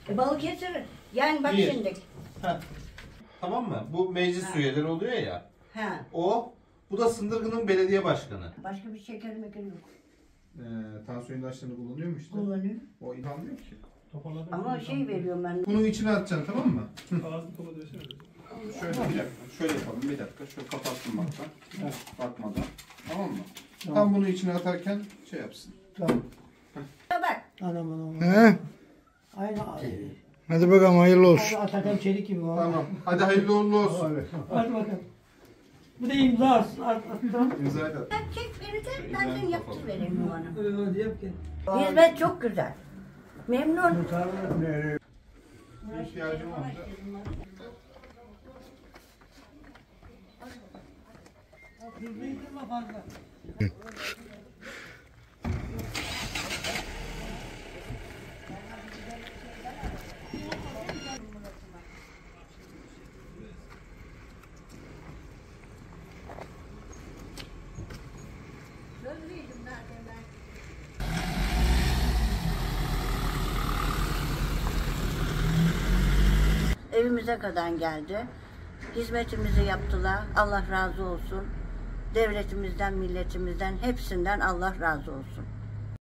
Balıkesir yani bak Bir. şimdi. Heh. Tamam mı? Bu meclis üyeleri oluyor ya. Ha. Bu da Sındırgı'nın belediye başkanı. Başka bir şeker mekeri yok. Tansiyon ilaçlarını kullanıyor mu işte? Kullanıyor. O inanmıyor ki. Ama şey veriyorum ben. Bunun içine atacaksın, tamam mı? Ağzını topa dönsene. Şöyle bir dakika. Şöyle yapalım, bir dakika. Şöyle kapattım baktan. Bakmadan. Tamam mı? Tam bunu içine atarken şey yapsın. Tamam. Bak. Anam. He? Aynı. Hadi bakalım hayırlı olsun. Atakan Çelik gibi var. Tamam. Hadi hayırlı uğurlu olsun. Hadi bakalım. Bu da imza atsın. Attım. İmzayı da. Ben çek verirsen ben de yaptı vereyim bana. Hadi yap ki. Hizmet çok güzel. Memnun. Bir ihtiyacım olunca. Fazla. Evimize kadar geldi. Hizmetimizi yaptılar. Allah razı olsun. Devletimizden, milletimizden, hepsinden Allah razı olsun.